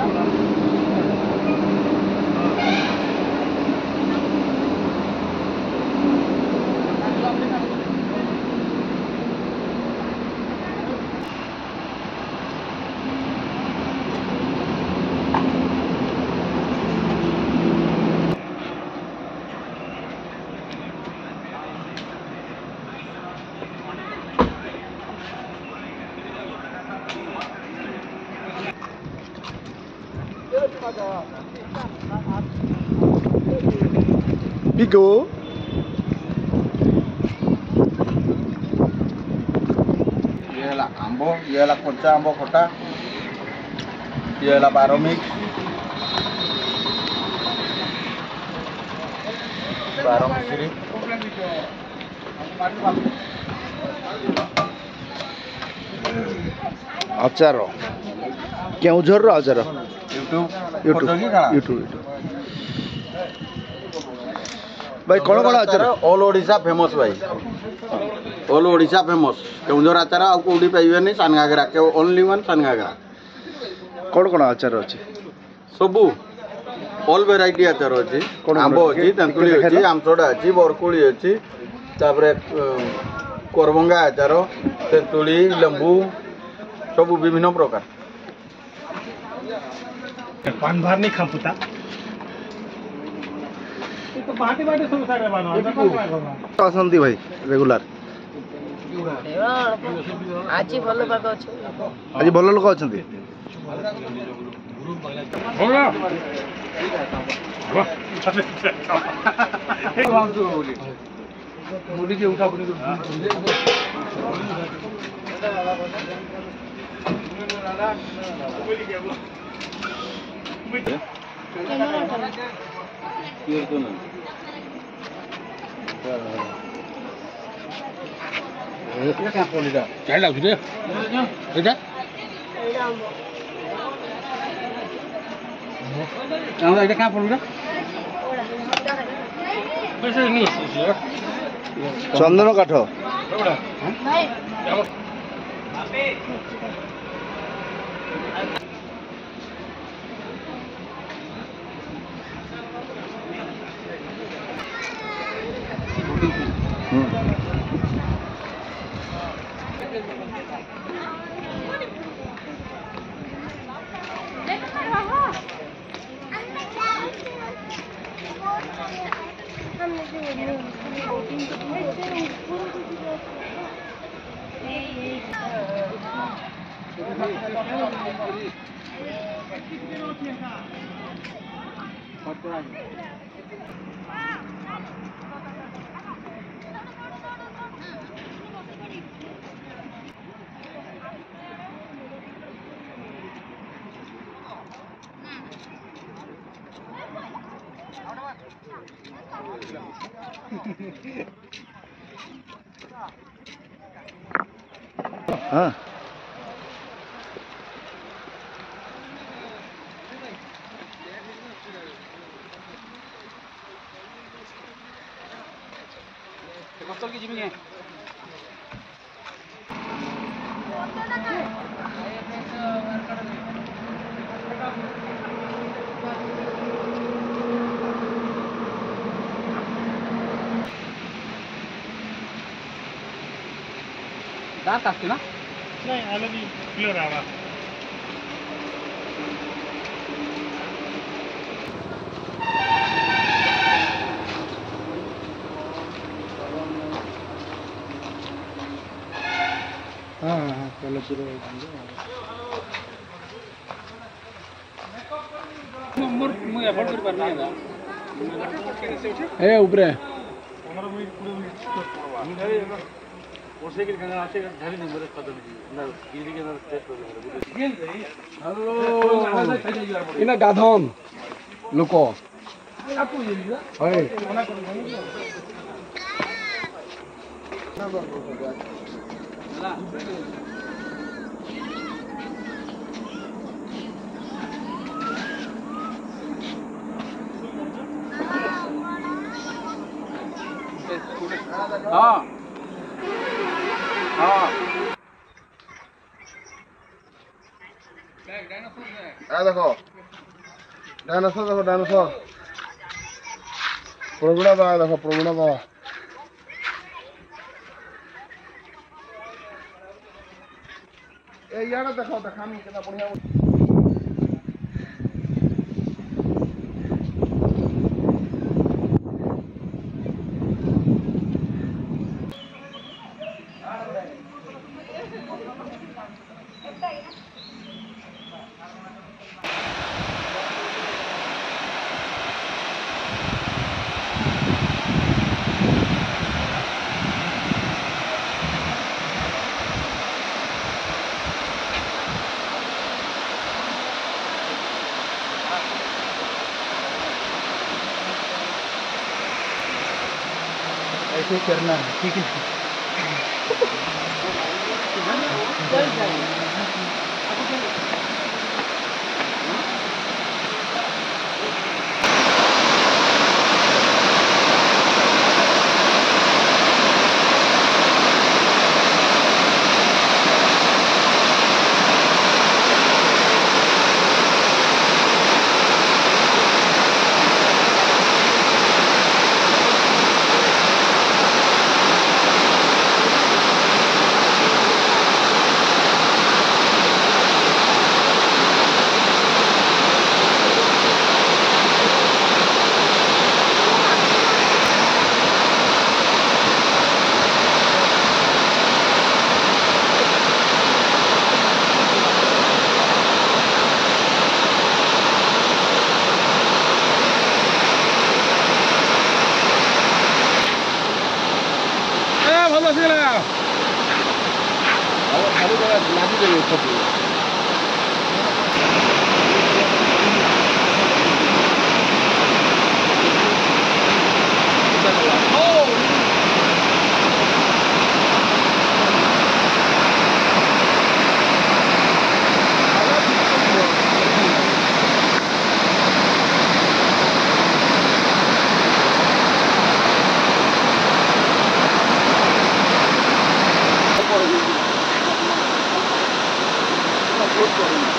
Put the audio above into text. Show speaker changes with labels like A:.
A: Pico.
B: ये ला आंबो, ये ला कच्चा आंबो खटा, ये ला बारो मिक्स, बारो मिश्री,
A: अचार केउझर अचार
B: यूट्यूब
A: भाई कौन कौन अचार
B: ऑल ओडिशा फेमस भाई ऑल ओडिशा फेमस केउझर आचार आ कोडी पाइबेनी सानगागरा के ओनली वन सानगागरा
A: कौन कौन अचार अच्छे
B: सबू ऑल वेराइटी आचार अच्छी आंबो अच्छी तेंतुली अच्छी आमसोडा अच्छी बरकोली अच्छी तापरे कोरबंगा आचार तेंतुली लेंबू सबू विभिन्न प्रकार
C: पान बाहर नहीं खा पुता तो बाटे बाटे सब सारे बानो
A: आसंती भाई रेगुलर
D: आज भल पाग अच्छे
A: आज भल लोक अच्छा
C: क्या लाग रे एटा आंदा एटा का पड़ुरा पैसे नहीं
A: चंदन काठ हाँ
C: की जीवन है दांत असते ना नाही आलं मी क्लिअर आवा हाँ हाँ पहले पूरा मुझे एफर्ट कर पाना है ना ए ऊपर है इना गाधन लोक हाँ हाँ
E: देखो डायनासोर, देखो डायनासोर, प्रवीणा बाबा, देखो प्रवीणा बाबा। ए यार देखो देखामी केना बढ़िया।
C: ऐसे करना है, ठीक है।
E: ଭଲ ଆସିଗଲା ଆଉ ଖାଲି ଲାଗିଦେବେ ସବୁ।
B: Good for him.